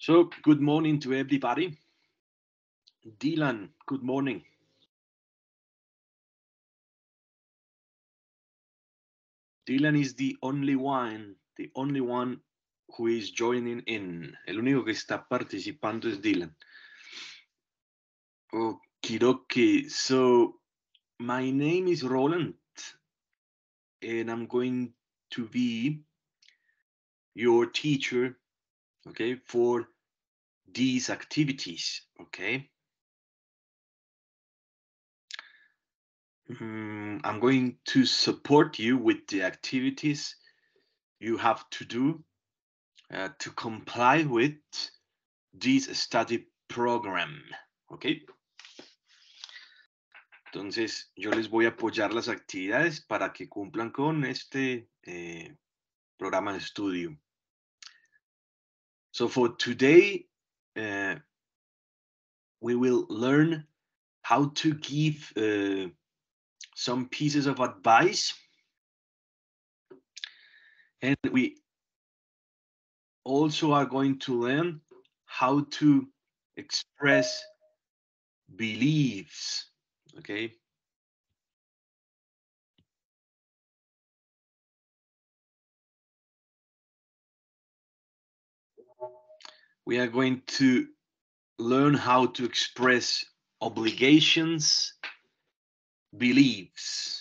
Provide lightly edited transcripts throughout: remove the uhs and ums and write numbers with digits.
So, good morning to everybody. Dylan, good morning. Dylan is the only one who is joining in. El único que está participando es Dylan. Okidoki. So, my name is Roland, and I'm going to be your teacher, okay, for these activities, okay? I'm going to support you with the activities you have to do to comply with this study program, ¿ok? Entonces, yo les voy a apoyar las actividades para que cumplan con este programa de estudio. So for today, we will learn how to give some pieces of advice, and we also are going to learn how to express beliefs, okay? We are going to learn how to express obligations, beliefs.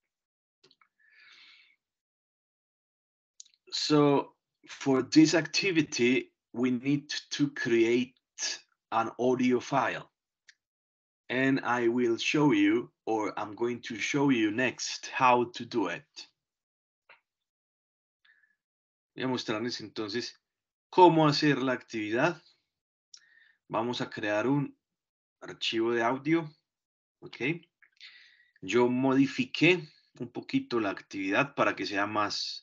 So for this activity, we need to create an audio file. And I will show you, or I'm going to show you next how to do it. Voy a mostrarles entonces cómo hacer la actividad. Vamos a crear un archivo de audio, ¿ok? Yo modifiqué un poquito la actividad para que sea más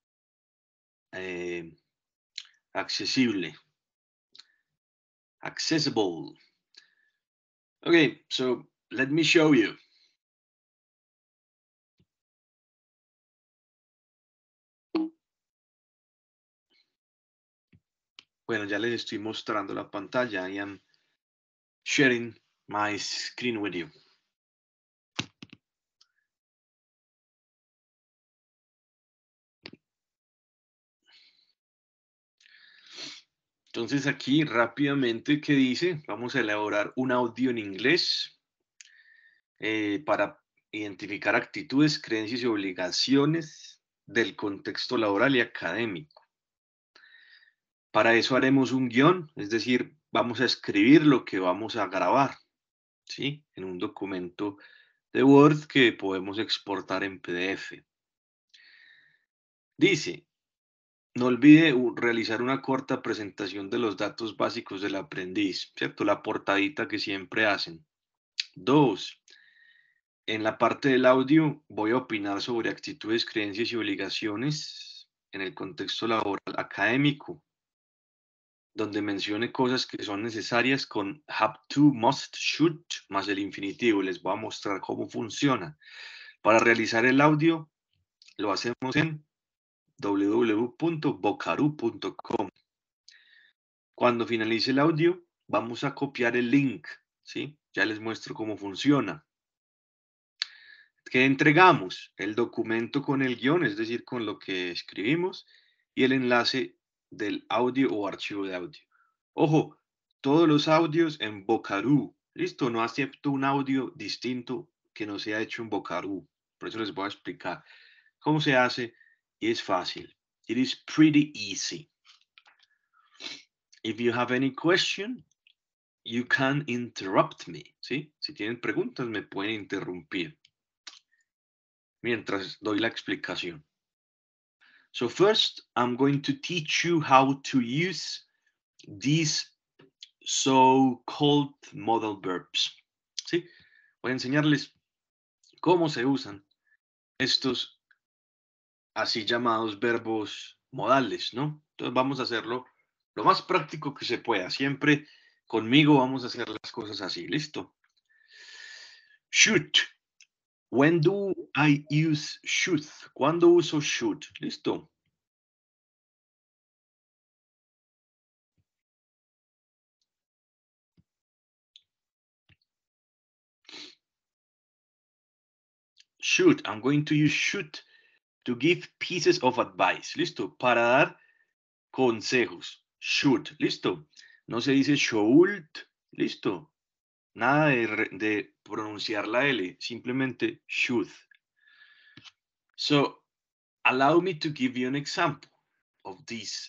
accessible. Accessible. Okay, so let me show you. Bueno, ya les estoy mostrando la pantalla. I am sharing my screen with you. Entonces aquí rápidamente, ¿qué dice? Vamos a elaborar un audio en inglés para identificar actitudes, creencias y obligaciones del contexto laboral y académico. Para eso haremos un guión, es decir, vamos a escribir lo que vamos a grabar, ¿sí? En un documento de Word que podemos exportar en PDF. Dice, no olvide realizar una corta presentación de los datos básicos del aprendiz, ¿cierto? La portadita que siempre hacen. 2. En la parte del audio voy a opinar sobre actitudes, creencias y obligaciones en el contexto laboral académico, donde mencione cosas que son necesarias con have to, must, should, más el infinitivo. Les voy a mostrar cómo funciona. Para realizar el audio, lo hacemos en www.vocaroo.com. Cuando finalice el audio, vamos a copiar el link, ¿sí? Ya les muestro cómo funciona. ¿Qué entregamos? El documento con el guión, es decir, con lo que escribimos, y el enlace del audio o archivo de audio. Ojo, todos los audios en Vocaroo. Listo, no acepto un audio distinto que no sea hecho en Vocaroo. Por eso les voy a explicar cómo se hace y es fácil. It is pretty easy. If you have any question, you can interrupt me, ¿sí? Si tienen preguntas, me pueden interrumpir mientras doy la explicación. So first, I'm going to teach you how to use these so-called modal verbs, ¿sí? Voy a enseñarles cómo se usan estos así llamados verbos modales, ¿no? Entonces vamos a hacerlo lo más práctico que se pueda. Siempre conmigo vamos a hacer las cosas así, ¿listo? Should. When do I use should? ¿Cuándo uso should? ¿Listo? Should. I'm going to use should to give pieces of advice. ¿Listo? Para dar consejos. Should. ¿Listo? No se dice should. ¿Listo? Nada de pronunciar la L. Simplemente should. So, allow me to give you an example of these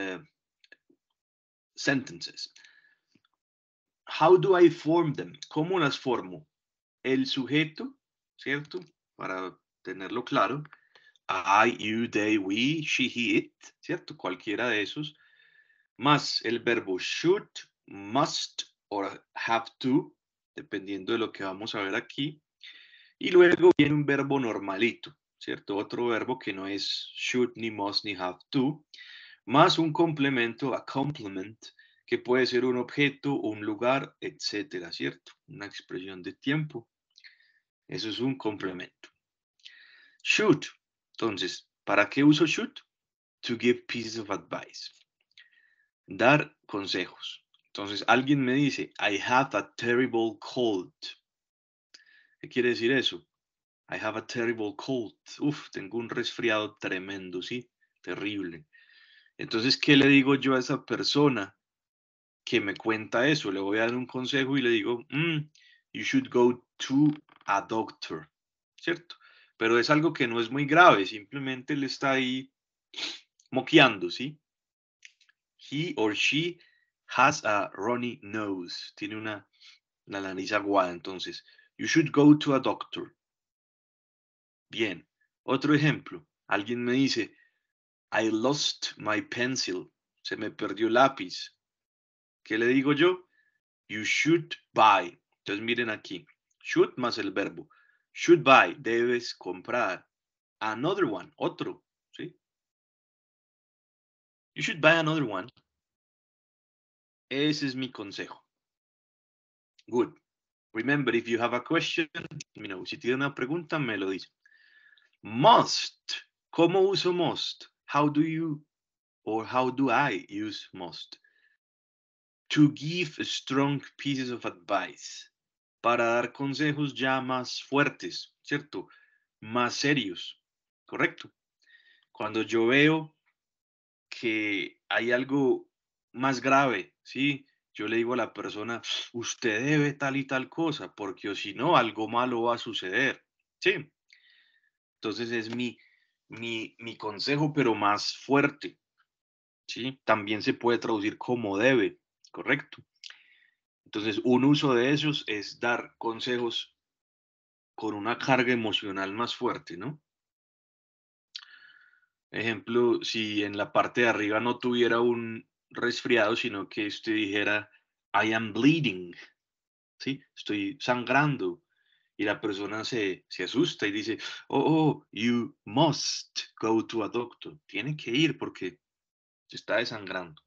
sentences. How do I form them? ¿Cómo las formo? El sujeto, ¿cierto? Para tenerlo claro. I, you, they, we, she, he, it, ¿cierto? Cualquiera de esos. Más el verbo should, must or have to, dependiendo de lo que vamos a ver aquí. Y luego viene un verbo normalito, ¿cierto? Otro verbo que no es should, ni must, ni have to. Más un complemento, a complement, que puede ser un objeto, un lugar, etcétera, ¿cierto? Una expresión de tiempo. Eso es un complemento. Should. Entonces, ¿para qué uso should? To give pieces of advice. Dar consejos. Entonces, alguien me dice, I have a terrible cold. ¿Qué quiere decir eso? I have a terrible cold. Uf, tengo un resfriado tremendo, ¿sí? Terrible. Entonces, ¿qué le digo yo a esa persona que me cuenta eso? Le voy a dar un consejo y le digo, you should go to a doctor, ¿cierto? Pero es algo que no es muy grave, simplemente le está ahí moqueando, ¿sí? He or she has a runny nose, tiene una nariz aguada, entonces, you should go to a doctor. Bien, otro ejemplo, alguien me dice, I lost my pencil, se me perdió el lápiz. ¿Qué le digo yo? You should buy. Entonces miren aquí, should más el verbo. Should buy, debes comprar. Another one, otro, ¿sí? You should buy another one. Ese es mi consejo. Good. Remember, if you have a question, si tiene una pregunta, me lo dice. Must. ¿Cómo uso must? How do you or how do I use must? To give strong pieces of advice. Para dar consejos ya más fuertes, ¿cierto? Más serios, ¿correcto? Cuando yo veo que hay algo más grave, ¿sí? Yo le digo a la persona, usted debe tal y tal cosa, porque o si no, algo malo va a suceder, ¿sí? Entonces es mi consejo, pero más fuerte, ¿sí? También se puede traducir como debe, ¿correcto? Entonces, un uso de esos es dar consejos con una carga emocional más fuerte, ¿no? Ejemplo, si en la parte de arriba no tuviera un resfriado, sino que usted dijera, I am bleeding, ¿sí? Estoy sangrando. Y la persona se asusta y dice, you must go to a doctor. Tiene que ir porque se está desangrando.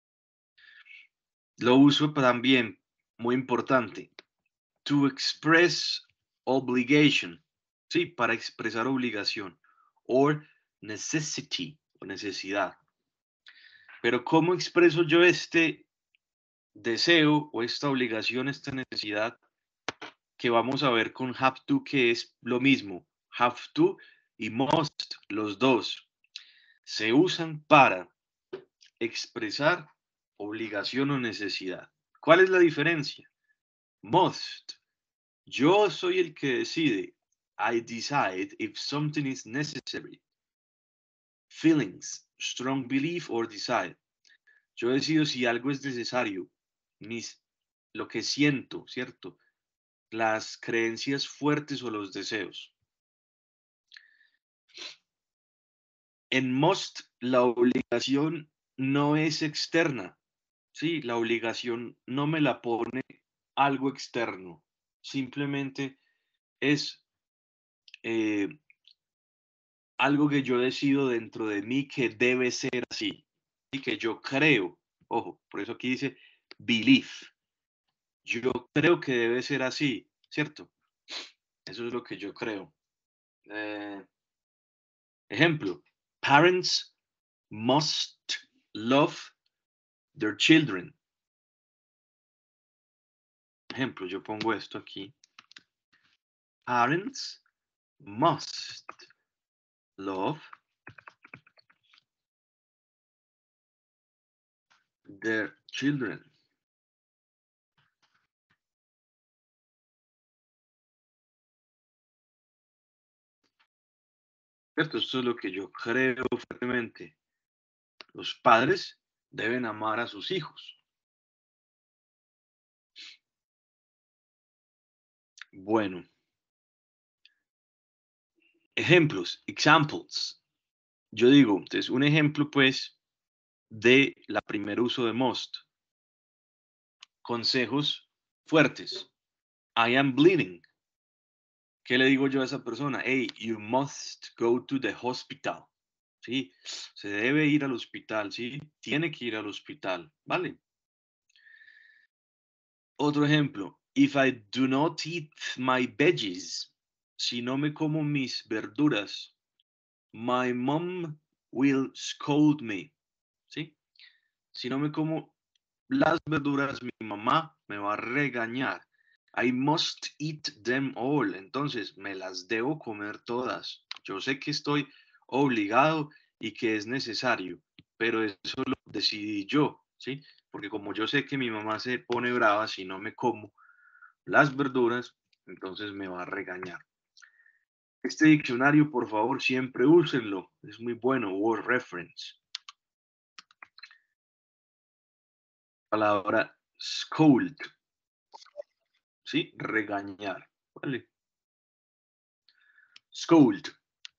Lo uso también, muy importante, to express obligation, ¿sí? Para expresar obligación. Or necessity, o necesidad. Pero ¿cómo expreso yo este deseo o esta obligación, esta necesidad que vamos a ver con have to, que es lo mismo? Have to y must, los dos, se usan para expresar obligación o necesidad. ¿Cuál es la diferencia? Must. Yo soy el que decide. I decide if something is necessary. Feelings, strong belief or desire. Yo decido si algo es necesario, lo que siento, ¿cierto? Las creencias fuertes o los deseos. En must, la obligación no es externa, ¿sí? La obligación no me la pone algo externo, simplemente es eh, algo que yo decido dentro de mí que debe ser así y que yo creo. Ojo, por eso aquí dice belief. Yo creo que debe ser así, ¿cierto? Eso es lo que yo creo. Ejemplo, parents must love their children. Ejemplo, yo pongo esto aquí. Parents must love their children. ¿Cierto? Esto es lo que yo creo fuertemente. Los padres deben amar a sus hijos. Bueno, ejemplos, examples. Yo digo, entonces, un ejemplo, pues, de la primer uso de must. Consejos fuertes. I am bleeding. ¿Qué le digo yo a esa persona? Hey, you must go to the hospital. Sí, se debe ir al hospital, sí, tiene que ir al hospital, ¿vale? Otro ejemplo, if I do not eat my veggies, si no me como mis verduras, my mom will scold me, ¿sí? Si no me como las verduras, mi mamá me va a regañar. I must eat them all. Entonces, me las debo comer todas. Yo sé que estoy obligado y que es necesario, pero eso lo decidí yo, ¿sí? Porque como yo sé que mi mamá se pone brava si no me como las verduras, entonces me va a regañar. Este diccionario, por favor, siempre úsenlo. Es muy bueno. Word reference. Palabra scold. ¿Sí? Regañar. ¿Vale? Scold.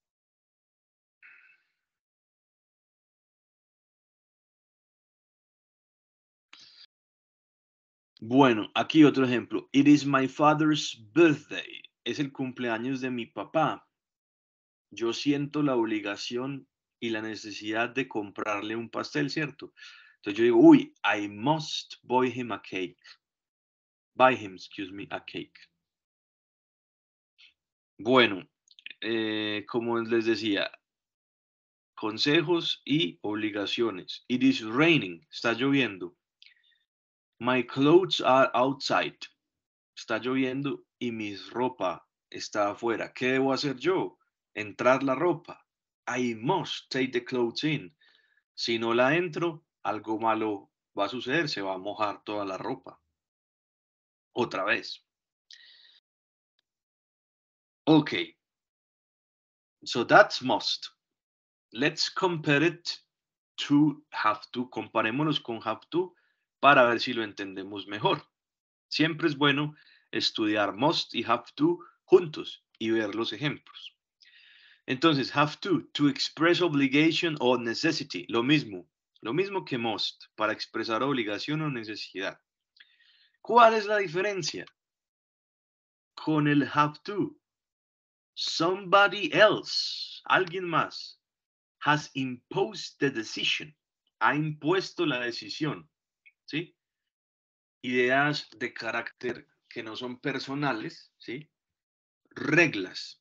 Bueno, aquí otro ejemplo. It is my father's birthday. Es el cumpleaños de mi papá. Yo siento la obligación y la necesidad de comprarle un pastel, ¿cierto? Entonces yo digo, uy, I must buy him a cake. Buy him, excuse me, a cake. Bueno, como les decía, consejos y obligaciones. It is raining. Está lloviendo. My clothes are outside. Está lloviendo y mi ropa está afuera. ¿Qué debo hacer yo? Entrar la ropa. I must take the clothes in. Si no la entro, algo malo va a suceder, se va a mojar toda la ropa. Otra vez. Ok, so that's must. Let's compare it to have to. Comparémonos con have to para ver si lo entendemos mejor. Siempre es bueno estudiar must y have to juntos y ver los ejemplos. Entonces, have to express obligation or necessity, lo mismo que must, para expresar obligación o necesidad. ¿Cuál es la diferencia con el have to? Somebody else, alguien más, has imposed the decision, ha impuesto la decisión, ¿sí? Ideas de carácter que no son personales, ¿sí? Reglas,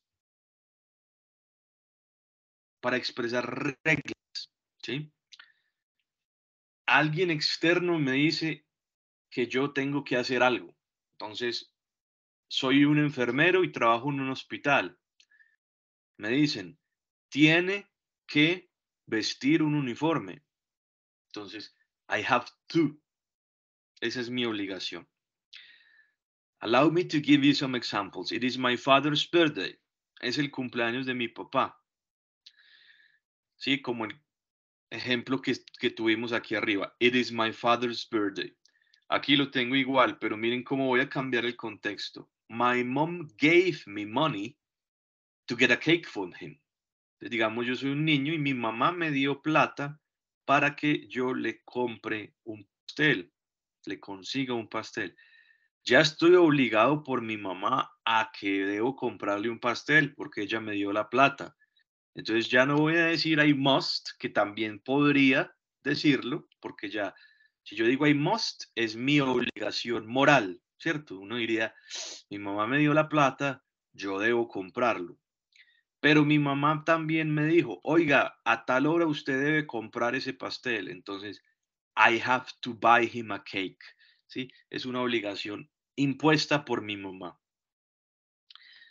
para expresar reglas, ¿sí? Alguien externo me dice que yo tengo que hacer algo. Entonces, soy un enfermero y trabajo en un hospital. Me dicen, tiene que vestir un uniforme. Entonces, I have to. Esa es mi obligación. Allow me to give you some examples. It is my father's birthday. Es el cumpleaños de mi papá. Sí, como el ejemplo que tuvimos aquí arriba. It is my father's birthday. Aquí lo tengo igual, pero miren cómo voy a cambiar el contexto. My mom gave me money to get a cake for him. Entonces, digamos, yo soy un niño y mi mamá me dio plata para que yo le compre un pastel, le consiga un pastel. Ya estoy obligado por mi mamá a que debo comprarle un pastel porque ella me dio la plata. Entonces ya no voy a decir I must, que también podría decirlo, porque ya, si yo digo I must, es mi obligación moral, ¿cierto? Uno diría, mi mamá me dio la plata, yo debo comprarlo. Pero mi mamá también me dijo, oiga, a tal hora usted debe comprar ese pastel. Entonces, I have to buy him a cake. ¿Sí? Es una obligación impuesta por mi mamá.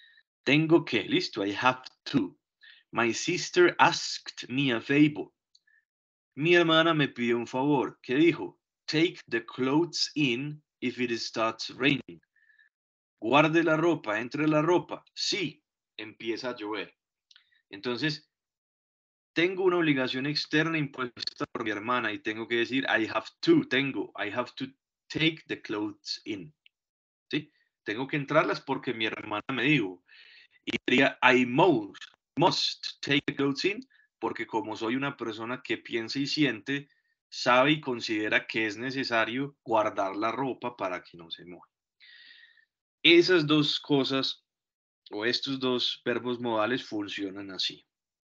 Tengo que, listo, I have to. My sister asked me a favor. Mi hermana me pidió un favor. ¿Qué dijo? Take the clothes in if it starts raining. Guarde la ropa, entre la ropa. Sí, empieza a llover. Entonces, tengo una obligación externa impuesta por mi hermana y tengo que decir I have to, I have to take the clothes in. ¿Sí? Tengo que entrarlas porque mi hermana me dijo. Y diría I must take the clothes in porque como soy una persona que piensa y siente, sabe y considera que es necesario guardar la ropa para que no se moje. Esas dos cosas o estos dos verbos modales funcionan así.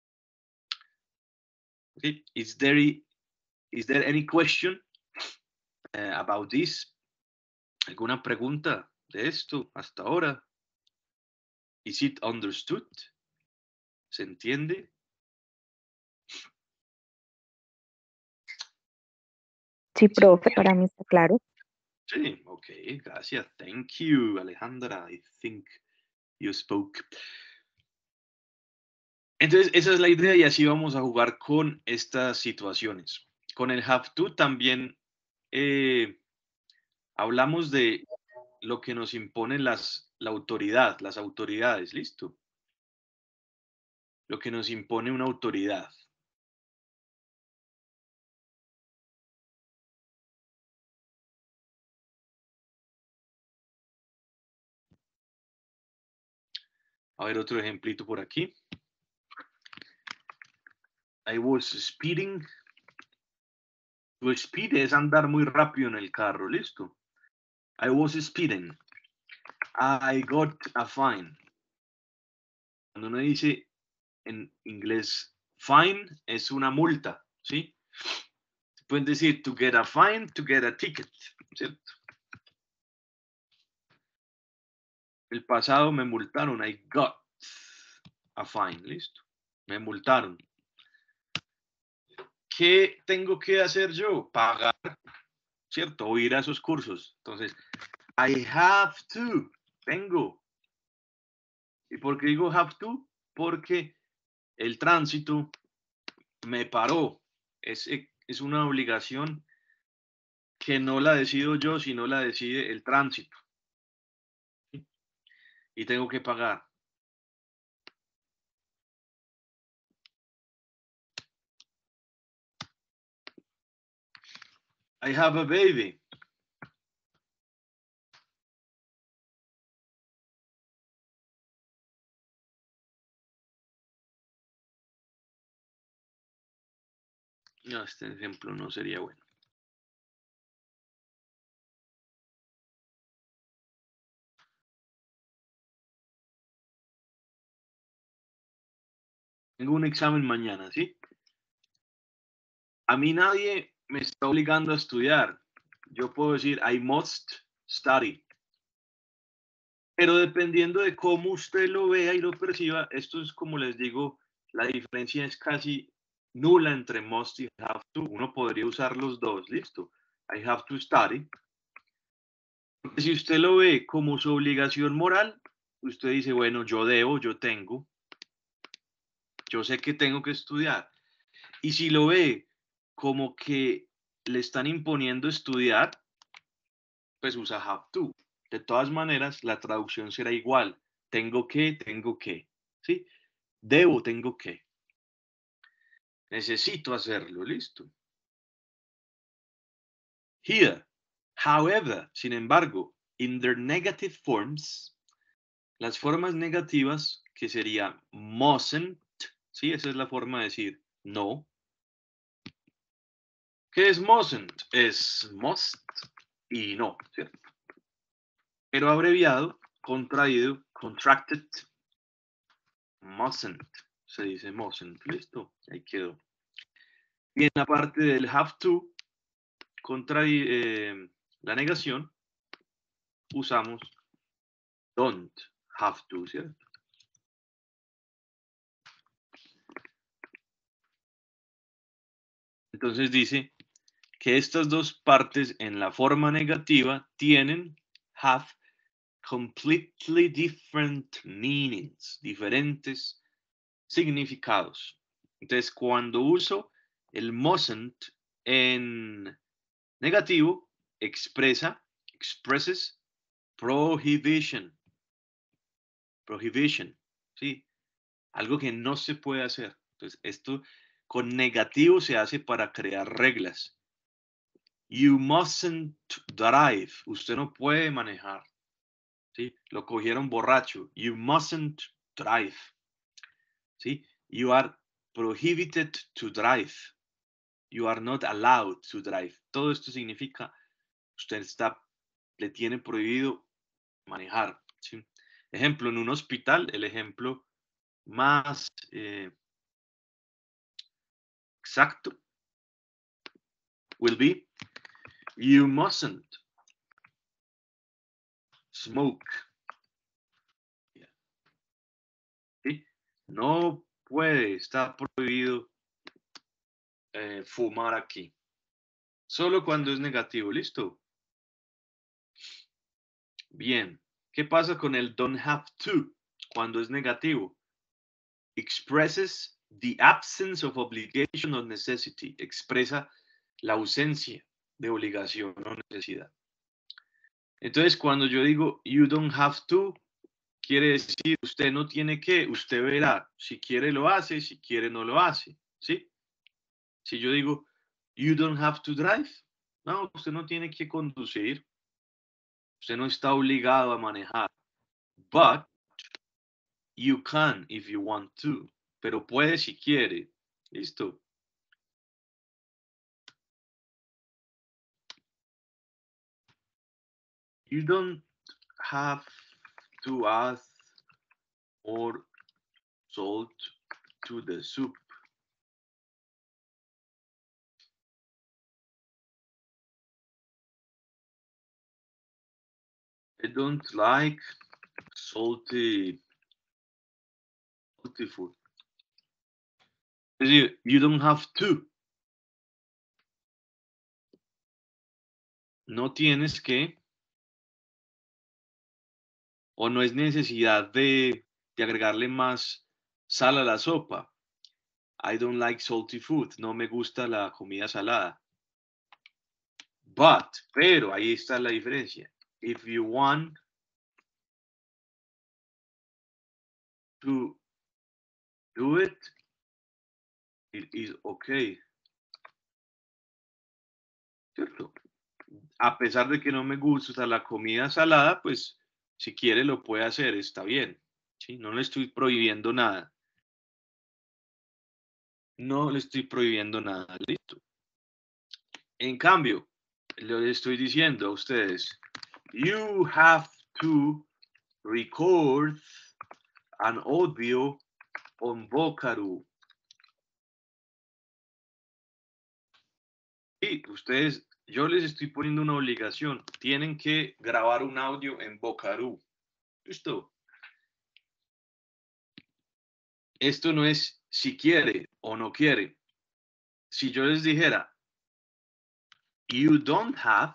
Okay. Is there any question about this? ¿Alguna pregunta de esto hasta ahora? Is it understood? ¿Se entiende? Sí, profe, para mí está claro. Sí, ok, gracias. Thank you, Alejandra. I think you spoke. Entonces, esa es la idea y así vamos a jugar con estas situaciones. Con el have to también hablamos de lo que nos impone la autoridad, las autoridades, ¿listo? Lo que nos impone una autoridad. A ver, otro ejemplito por aquí. I was speeding. To speed es andar muy rápido en el carro, ¿listo? I was speeding. I got a fine. Cuando uno dice en inglés fine es una multa, ¿sí? Pueden decir to get a fine, to get a ticket, ¿cierto? El pasado me multaron, I got a fine, ¿listo? Me multaron. ¿Qué tengo que hacer yo? Pagar, ¿cierto? O ir a esos cursos. Entonces, I have to, tengo. ¿Y por qué digo have to? Porque el tránsito me paró. Es una obligación que no la decido yo, sino la decide el tránsito. ¿Sí? Y tengo que pagar. I have a baby. No, este ejemplo no sería bueno. Tengo un examen mañana, ¿sí? A mí nadie me está obligando a estudiar. Yo puedo decir, I must study. Pero dependiendo de cómo usted lo vea y lo perciba, esto es como les digo, la diferencia es casi nula entre must y have to. Uno podría usar los dos, listo. I have to study. Porque si usted lo ve como su obligación moral, usted dice, bueno, yo debo, yo tengo, yo sé que tengo que estudiar. Y si lo ve como que le están imponiendo estudiar, pues usa have to. De todas maneras, la traducción será igual. Tengo que. ¿Sí? Debo, tengo que. Necesito hacerlo, listo. Here, however, sin embargo, in their negative forms, las formas negativas, que sería mustn't, ¿sí? Esa es la forma de decir no. ¿Qué es mustn't? Es must y no, ¿cierto? Pero abreviado, contraído, contracted, mustn't. Se dice mustn't, listo, ahí quedó. Y en la parte del have to, la negación, usamos don't have to, ¿cierto? Entonces dice que estas dos partes en la forma negativa tienen have completely different meanings, diferentes significados. Entonces, cuando uso el mustn't en negativo, expresses prohibition, ¿sí? Algo que no se puede hacer. Entonces, esto con negativo se hace para crear reglas. You mustn't drive. Usted no puede manejar. ¿Sí? Lo cogieron borracho. You mustn't drive. ¿Sí? You are prohibited to drive. You are not allowed to drive. Todo esto significa usted le tiene prohibido manejar. ¿Sí? Ejemplo, en un hospital, el ejemplo más exacto will be, you mustn't smoke. ¿Sí? No puede, está prohibido fumar aquí. Solo cuando es negativo, ¿listo? Bien. ¿Qué pasa con el don't have to cuando es negativo? Expresses the absence of obligation or necessity. Expresa la ausencia de obligación o necesidad. Entonces, cuando yo digo you don't have to, quiere decir usted no tiene que, usted verá. Si quiere lo hace, si quiere no lo hace. ¿Sí? Si yo digo you don't have to drive, no, usted no tiene que conducir. Usted no está obligado a manejar. But you can if you want to. Pero puede si quiere. ¿Listo? You don't have to add more salt to the soup. I don't like salty food. Es decir, you don't have to. No tienes que, o no es necesidad de agregarle más sal a la sopa. I don't like salty food. No me gusta la comida salada. Pero ahí está la diferencia. If you want to do it, it is okay. ¿Cierto? A pesar de que no me gusta la comida salada, pues si quiere lo puede hacer, está bien. ¿Sí? No le estoy prohibiendo nada. No le estoy prohibiendo nada, listo. En cambio, le estoy diciendo a ustedes, you have to record an audio on Vocaroo. Sí, ustedes, yo les estoy poniendo una obligación. Tienen que grabar un audio en Vocaroo. ¿Listo? Esto no es si quiere o no quiere. Si yo les dijera, you don't have,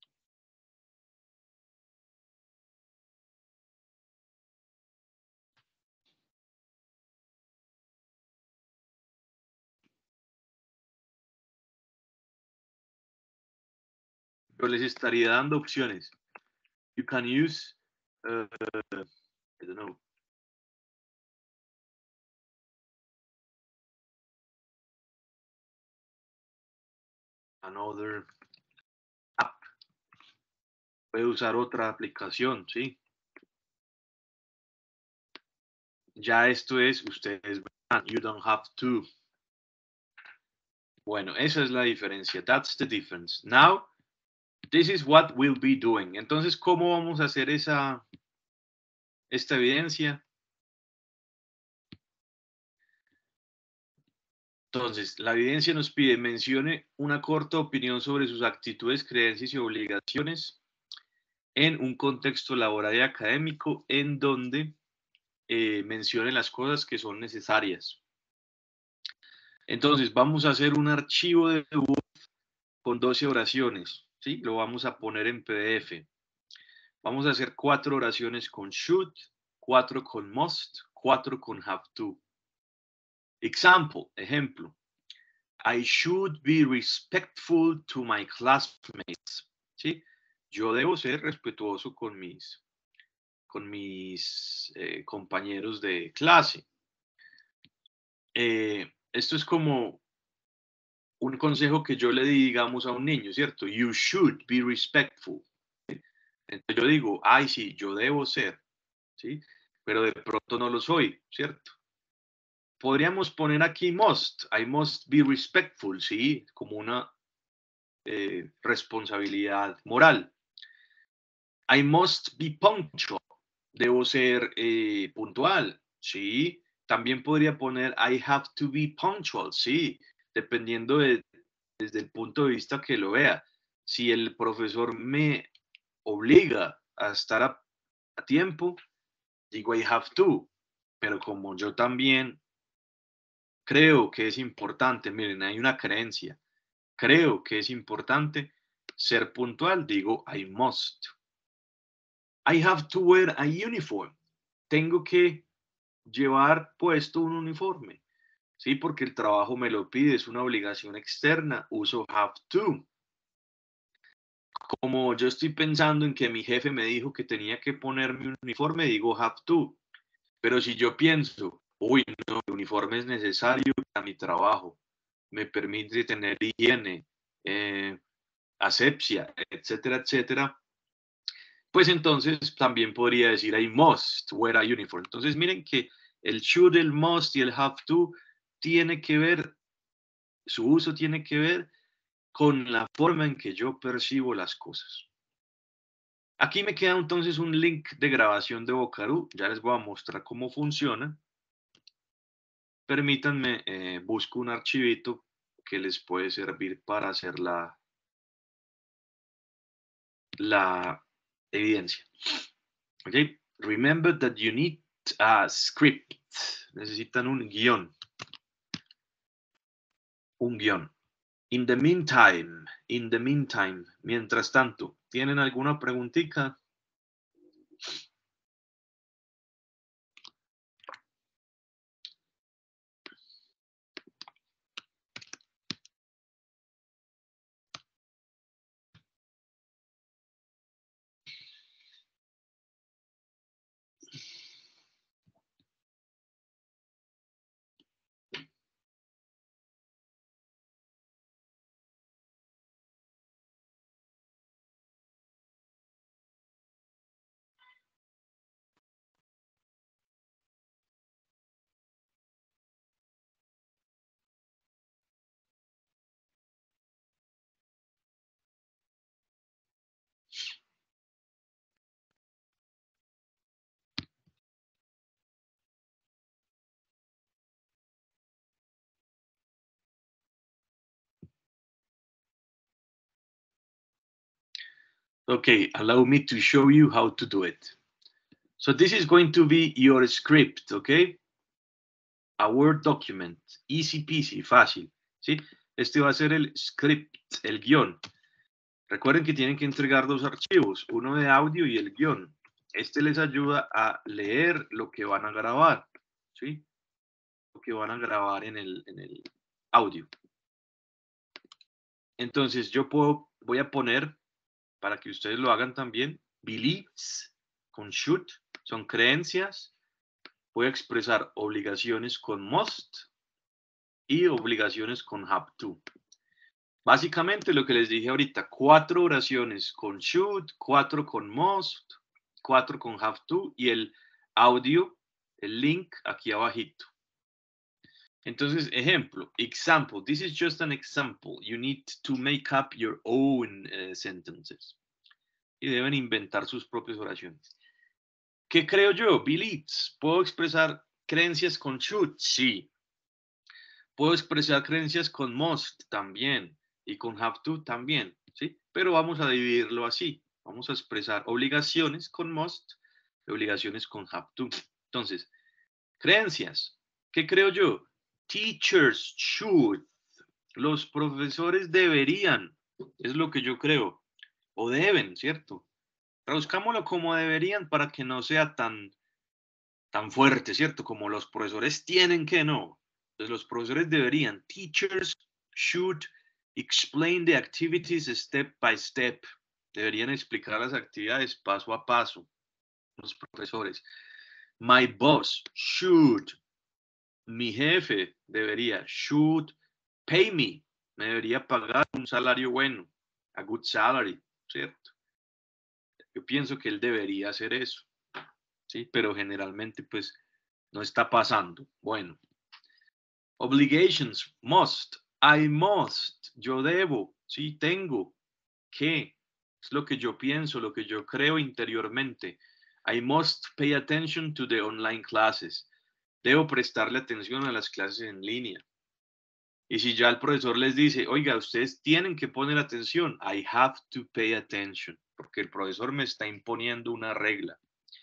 yo les estaría dando opciones. You can use, I don't know, another app. Puede usar otra aplicación, ¿sí? Ya esto es, ustedes verán, you don't have to. Bueno, esa es la diferencia. That's the difference. Now, this is what we'll be doing. Entonces, ¿cómo vamos a hacer esta evidencia? Entonces, la evidencia nos pide mencione una corta opinión sobre sus actitudes, creencias y obligaciones en un contexto laboral y académico en donde mencione las cosas que son necesarias. Entonces, vamos a hacer un archivo de Word con 12 oraciones, ¿sí? Lo vamos a poner en PDF. Vamos a hacer 4 oraciones con should, 4 con must, 4 con have to. Example, ejemplo. I should be respectful to my classmates. ¿Sí? Yo debo ser respetuoso con mis compañeros de clase. Esto es como un consejo que yo le di, digamos, a un niño, ¿cierto? You should be respectful. Entonces yo digo, ay, sí, yo debo ser, ¿sí? Pero de pronto no lo soy, ¿cierto? Podríamos poner aquí must, I must be respectful, ¿sí? Como una responsabilidad moral. I must be punctual, debo ser puntual, ¿sí? También podría poner I have to be punctual, sí, dependiendo desde el punto de vista que lo vea. Si el profesor me obliga a estar a tiempo, digo I have to, pero como yo también creo que es importante, miren, hay una creencia, creo que es importante ser puntual, digo I must. I have to wear a uniform. Tengo que llevar puesto un uniforme. Sí, porque el trabajo me lo pide, es una obligación externa, uso have to. Como yo estoy pensando en que mi jefe me dijo que tenía que ponerme un uniforme, digo have to. Pero si yo pienso, uy, no, el uniforme es necesario para mi trabajo, me permite tener higiene, asepsia, etcétera, etcétera, pues entonces también podría decir I must wear a uniform. Entonces miren que el should, el must y el have to tiene que ver, su uso tiene que ver con la forma en que yo percibo las cosas. Aquí me queda entonces un link de grabación de Vocaroo. Ya les voy a mostrar cómo funciona. Permítanme, busco un archivito que les puede servir para hacer la evidencia. Okay. Remember that you need a script. Necesitan un guión. Un guión. In the meantime, mientras tanto, ¿tienen alguna preguntita? Okay, allow me to show you how to do it. So this is going to be your script, okay? A Word document, easy peasy, fácil, ¿sí? Este va a ser el script, el guión. Recuerden que tienen que entregar 2 archivos, uno de audio y el guión. Este les ayuda a leer lo que van a grabar, ¿sí? Lo que van a grabar en el audio. Entonces yo voy a poner, para que ustedes lo hagan también, beliefs con should, son creencias. Voy a expresar obligaciones con must y obligaciones con have to. Básicamente lo que les dije ahorita, 4 oraciones con should, 4 con must, 4 con have to y el audio, el link aquí abajito. Entonces, ejemplo, example. This is just an example. You need to make up your own sentences. Y deben inventar sus propias oraciones. ¿Qué creo yo? Beliefs. ¿Puedo expresar creencias con should? Sí. Puedo expresar creencias con must también. Y con have to también. ¿Sí? Pero vamos a dividirlo así. Vamos a expresar obligaciones con must y obligaciones con have to. Entonces, creencias. ¿Qué creo yo? Teachers should. Los profesores deberían. Es lo que yo creo. O deben, ¿cierto? Traduzcámoslo como deberían para que no sea tan fuerte, ¿cierto? Como los profesores tienen que, no. Entonces los profesores deberían, teachers should explain the activities step by step. Deberían explicar las actividades paso a paso, los profesores. My boss should, mi jefe debería, should pay me, me debería pagar un salario bueno, a good salary, ¿cierto? Yo pienso que él debería hacer eso, ¿sí? Pero generalmente pues no está pasando. Bueno, obligations, must, I must, yo debo, sí, tengo, que, es lo que yo pienso, lo que yo creo interiormente. I must pay attention to the online classes. Debo prestarle atención a las clases en línea. Y si ya el profesor les dice, oiga, ustedes tienen que poner atención, I have to pay attention, porque el profesor me está imponiendo una regla.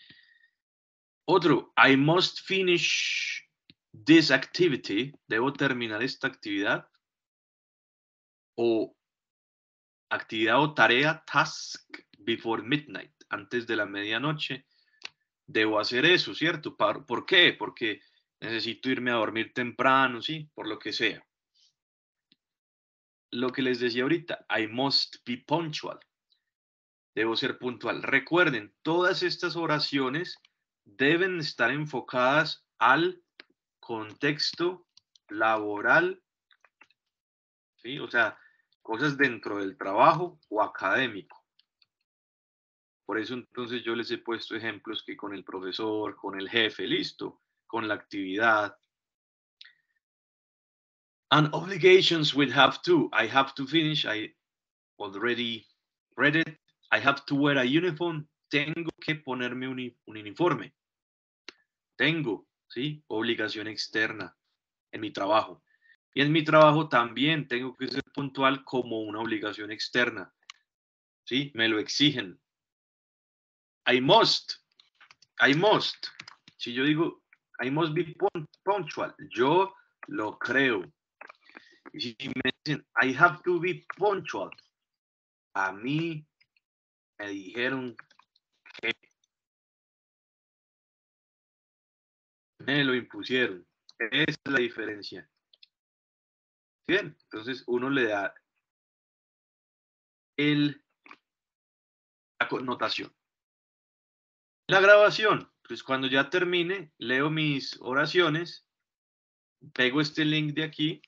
Otro, I must finish this activity, debo terminar esta actividad, o actividad o tarea, task, before midnight, antes de la medianoche, debo hacer eso, ¿cierto? ¿Por qué? Porque necesito irme a dormir temprano, ¿sí? Por lo que sea. Lo que les decía ahorita, I must be punctual. Debo ser puntual. Recuerden, todas estas oraciones deben estar enfocadas al contexto laboral, ¿sí? O sea, cosas dentro del trabajo o académico. Por eso entonces yo les he puesto ejemplos que con el profesor, con el jefe, listo, con la actividad. And obligations will have to. I have to finish. I already read it. I have to wear a uniform. Tengo que ponerme un uniforme. Tengo, ¿sí? Obligación externa en mi trabajo. Y en mi trabajo también tengo que ser puntual como una obligación externa. ¿Sí? Me lo exigen. I must. I must. Si yo digo, I must be punctual, yo lo creo. Y si me dicen, I have to be punctual, a mí me dijeron que me lo impusieron. Esa es la diferencia. Bien, entonces uno le da la connotación. La grabación, pues cuando ya termine, leo mis oraciones, pego este link de aquí.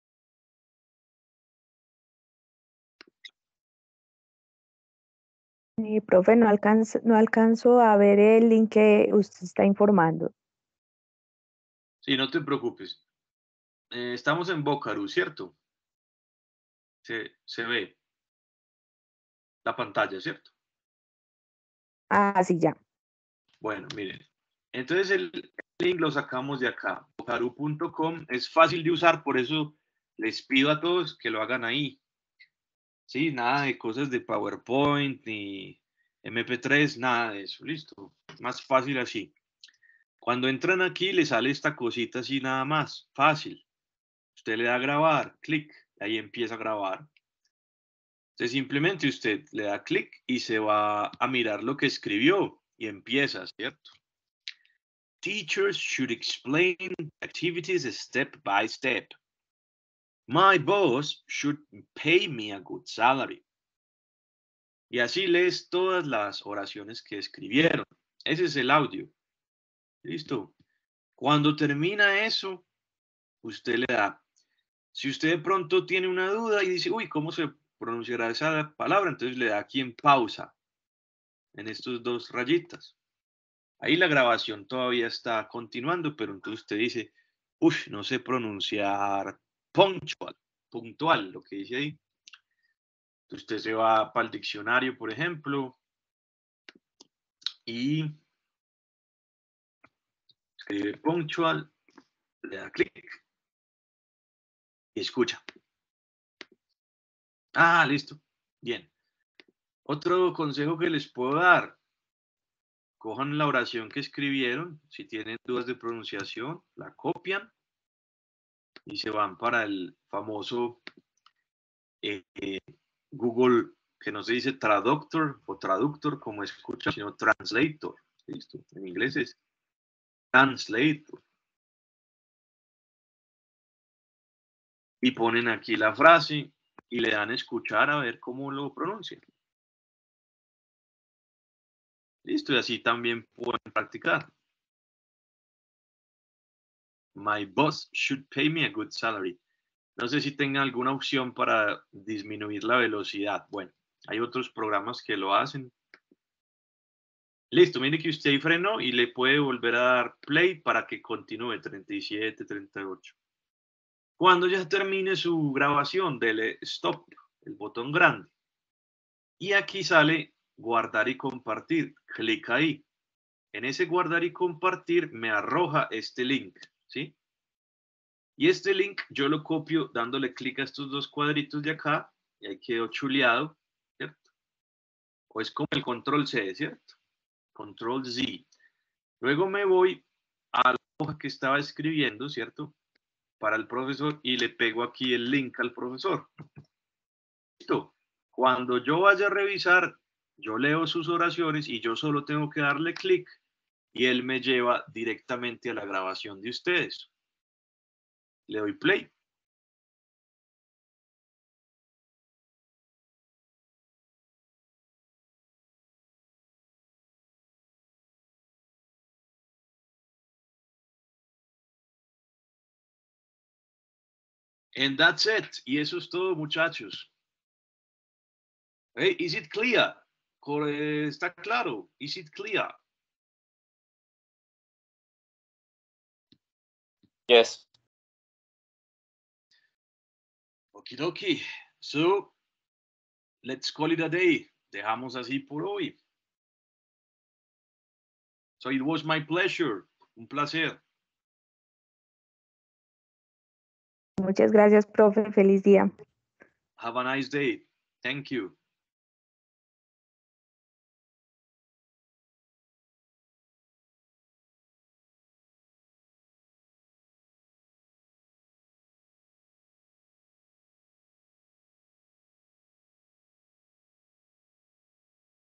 Profe, no alcanzo a ver el link que usted está informando. Sí, no te preocupes. Estamos en Vocaroo, ¿cierto? Se ve la pantalla, ¿cierto? Ah, sí, ya. Bueno, miren. Entonces el link lo sacamos de acá. Vocaroo.com es fácil de usar, por eso les pido a todos que lo hagan ahí. Sí, nada de cosas de PowerPoint ni MP3, nada de eso. Listo. Más fácil así. Cuando entran aquí, le sale esta cosita así nada más. Fácil. Usted le da a grabar, clic, ahí empieza a grabar. Entonces simplemente usted le da clic y se va a mirar lo que escribió y empieza, ¿cierto? Teachers should explain activities step by step. My boss should pay me a good salary. Y así lees todas las oraciones que escribieron. Ese es el audio. Listo. Cuando termina eso, usted le da. Si usted de pronto tiene una duda y dice, uy, ¿cómo se pronunciará esa palabra? Entonces le da aquí en pausa, en estos dos rayitas. Ahí la grabación todavía está continuando, pero entonces usted dice, uy, no sé pronunciar punctual, puntual, lo que dice ahí. Entonces usted se va para el diccionario, por ejemplo, y escribe punctual, le da clic y escucha. Ah, listo. Bien. Otro consejo que les puedo dar, cojan la oración que escribieron, si tienen dudas de pronunciación, la copian y se van para el famoso Google que no se dice traductor o traductor como escucha, sino translator. ¿Listo? En inglés es translator. Y ponen aquí la frase y le dan a escuchar a ver cómo lo pronuncian. Listo, y así también pueden practicar. My boss should pay me a good salary. No sé si tenga alguna opción para disminuir la velocidad. Bueno, hay otros programas que lo hacen. Listo, mire que usted ahí frenó y le puede volver a dar play para que continúe 37, 38. Cuando ya termine su grabación, dele stop, el botón grande. Y aquí sale guardar y compartir. Clic ahí. En ese guardar y compartir me arroja este link, ¿sí? Y este link yo lo copio dándole clic a estos dos cuadritos de acá y ahí quedó chuleado, ¿cierto? O es como el control C, ¿cierto? Control Z. Luego me voy a la hoja que estaba escribiendo, ¿cierto? Para el profesor y le pego aquí el link al profesor. Listo. Cuando yo vaya a revisar, yo leo sus oraciones y yo solo tengo que darle clic y él me lleva directamente a la grabación de ustedes. Le doy play. And that's it. Y eso es todo, muchachos. Hey, is it clear? ¿Está claro? Is it clear? Yes. Okie dokie. So, let's call it a day. Dejamos así por hoy. So, it was my pleasure. Un placer. Muchas gracias, profe. Feliz día. Have a nice day. Thank you.